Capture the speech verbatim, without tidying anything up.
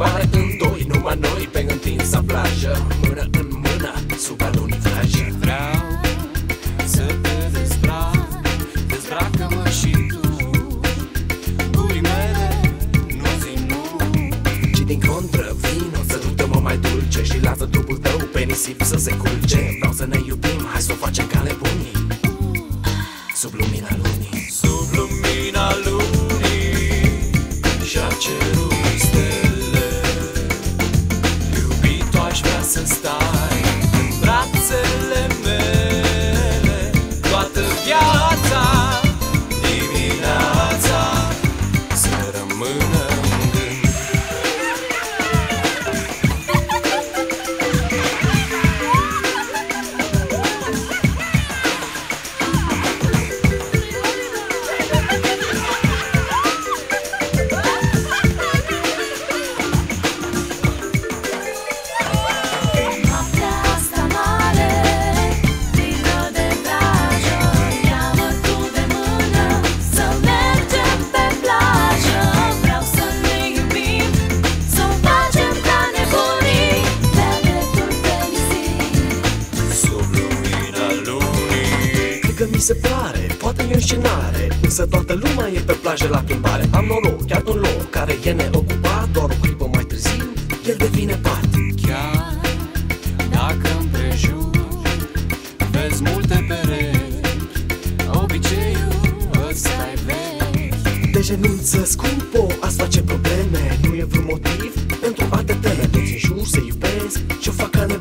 mare în doi, numai noi pe întinsă plajă, mână în mână, sub alunii vrajă. Vreau să te dezbrac, dezbracă-mă și tu. Gurii mele nu zi nu, ci din contră vino, sărută-mă mai dulce și lasă trupul tău pe nisip să se culce. Vreau să ne iubim, hai să o facem ca nebunii, sub lumina lunii. sub lumina lunii și-a cerut stele. Iubito, aș vrea să stai în brațele mele toată viața, dimineața să rămână în gând. Noaptea asta mare, plină de vrajă, ia-mă tu de mână, să mergem pe plajă. Vreau să ne iubim, să o facem ca nebunii, pe-a dreptul pe nisip. Sub lumina lunii Cred că mi se pare, poate e scenare, însă toată lumea e pe plajă la plimbare. Am noroc, chiar un loc care e neocupat, doar o clipă mai târziu, el devine pat. chiar dacă împrejur vezi multe perechi, obiceiul ăsta-i vechi. Dejenunță scumpo, azi face probleme, nu e vreun motiv pentru a te teme. Toți în jur se iubesc și o fac ca nebuni.